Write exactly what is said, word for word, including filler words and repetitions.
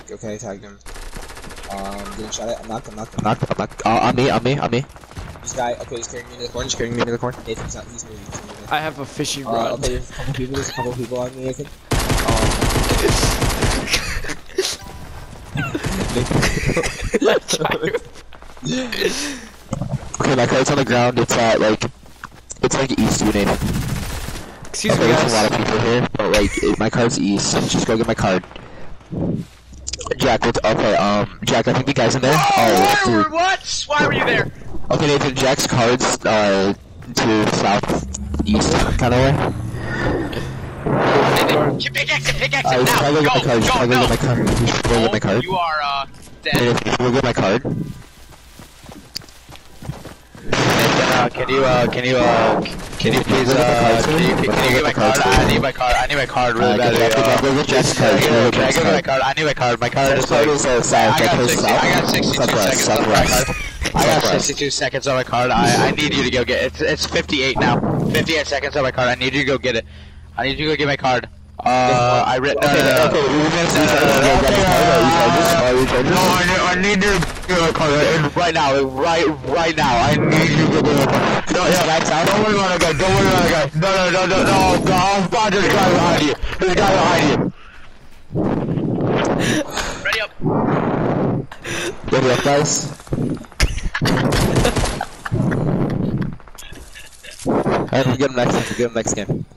Jack, okay, tagged him. Um, getting shot at. I'm knocked, I'm knocked, I'm Knocked, I'm knocked. Uh, on me, on me, on me. This guy, okay, he's carrying me into the corner, he's carrying me into the corner. Nathan, he's not, he's moving, he's moving. I have a fishing Uh, rod. okay, there's a couple people, there's a couple people on me, Nathan. Okay, my card's on the ground. It's at like, it's like east of you, Nathan. Excuse Okay, me, there's a lot guys. of people here, but like, it, my card's east. Just go get my card. Jack, what's okay? Um, Jack, I think the guy's in there. Oh, Oh, why, dude. what? Why were you there? Okay, Nathan, Jack's cards uh to south east kind of way. Pickaxe it, pickaxe I it was now. trying to Go, get my card. Just go, trying to go. get my card. Just trying to get my card. You are, uh, dead. Nathan, can you get my card? Uh, can you, uh, can you, uh, can you please, uh, can you, can you get my card? I need my card. I need my card really Uh, badly. get Jack, Uh, go get Jack's card. Can Go I get get Jack's my card. card? I need my card. My card is Jack's card like, is uh, south. I Jack got goes sixty. south. I got sixty-two Southwest, seconds on my southwest. card. I got Southwest. sixty-two seconds on my card. I, I need you to go get it. It's, it's fifty-eight now. fifty-eight seconds on my card. I need you to go get it. I need you to go get my card. Uh, I read. Okay, no, okay, no, no. we're gonna see each other. Go get my card. Are you charges? Are you charges? No, I need, I need you to get my card right now. Right, right now. I need you to get my card. No, yeah, Jack's out. don't worry about it, guys. Don't worry about it, guys. No, no, no, no, no. no I'll find this guy behind you. This guy behind you. Ready up. Ready up, guys? Alright, we'll get him next. We'll get him next game.